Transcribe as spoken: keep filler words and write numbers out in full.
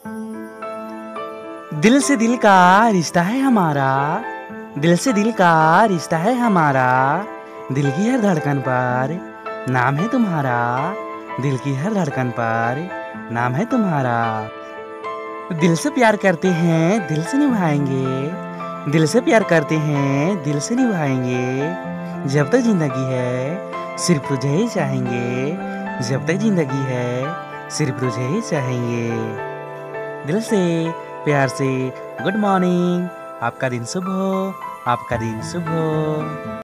दिल से दिल का रिश्ता है हमारा, दिल से दिल का रिश्ता है हमारा, दिल की हर धड़कन पर नाम है तुम्हारा, दिल की हर धड़कन पर नाम है तुम्हारा। दिल से प्यार करते हैं दिल से निभाएंगे, दिल से प्यार करते हैं दिल से निभाएंगे, जब तक जिंदगी है सिर्फ तुझे ही चाहेंगे, जब तक जिंदगी है सिर्फ तुझे ही चाहेंगे। दिल से प्यार से गुड मॉर्निंग, आपका दिन शुभ हो, आपका दिन शुभ हो।